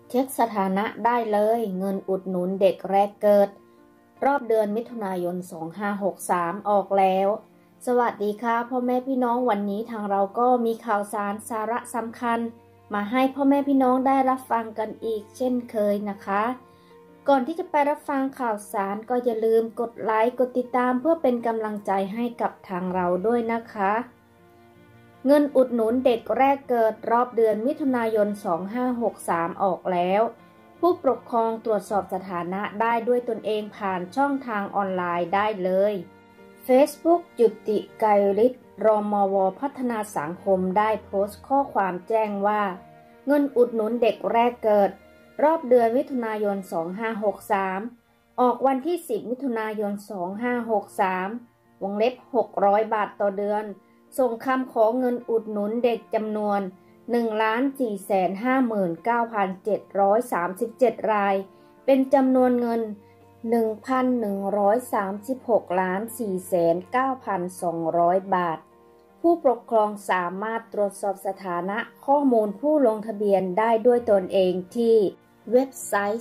เช็คสถานะได้เลยเงินอุดหนุนเด็กแรกเกิดรอบเดือนมิถุนายน2563ออกแล้วสวัสดีค่ะพ่อแม่พี่น้องวันนี้ทางเราก็มีข่าวสาระสำคัญมาให้พ่อแม่พี่น้องได้รับฟังกันอีกเช่นเคยนะคะก่อนที่จะไปรับฟังข่าวสารก็อย่าลืมกดไลค์กดติดตามเพื่อเป็นกำลังใจให้กับทางเราด้วยนะคะเงินอุดหนุนเด็กแรกเกิดรอบเดือนมิถุนายน2563ออกแล้วผู้ปกครองตรวจสอบสถานะได้ด้วยตนเองผ่านช่องทางออนไลน์ได้เลย Facebook จุติไกรฤทธิ์รมว.พัฒนาสังคมได้โพสต์ข้อความแจ้งว่าเงินอุดหนุนเด็กแรกเกิดรอบเดือนมิถุนายน2563ออกวันที่10มิถุนายน2563วงเล็บ600 บาทต่อเดือนส่งคำขอเงินอุดหนุนเด็กจำนวน 1,459,737 รายเป็นจำนวนเงิน 1,136,409,200 บาทผู้ปกครองสามารถตรวจสอบสถานะข้อมูลผู้ลงทะเบียนได้ด้วยตนเองที่เว็บไซต์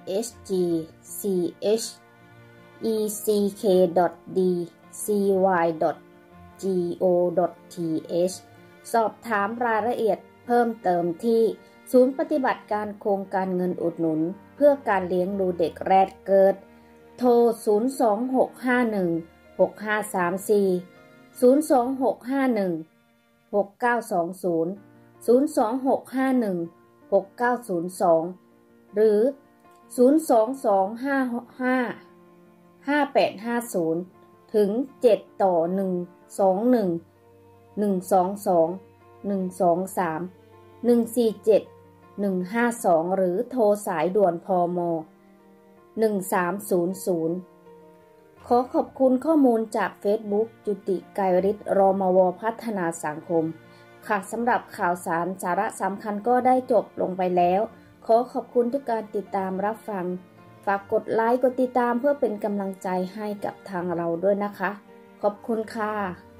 chg.cy.go.th สอบถามรายละเอียดเพิ่มเติมที่ศูนย์ปฏิบัติการโครงการเงินอุดหนุนเพื่อการเลี้ยงดูเด็กแรกเกิดโทร 026516534 026516920 026516902 หรือ 022555850 ถึง 7 ต่อ 121 122 123 147 152 หรือโทรสายด่วนพม. 1300 ขอขอบคุณข้อมูลจาก Facebook จุติไกรฤทธิ์รมว.พัฒนาสังคมค่ะสำหรับข่าวสารสาระสำคัญก็ได้จบลงไปแล้วขอขอบคุณทุกการติดตามรับฟังฝากกดไลค์กดติดตามเพื่อเป็นกำลังใจให้กับทางเราด้วยนะคะขอบคุณค่ะ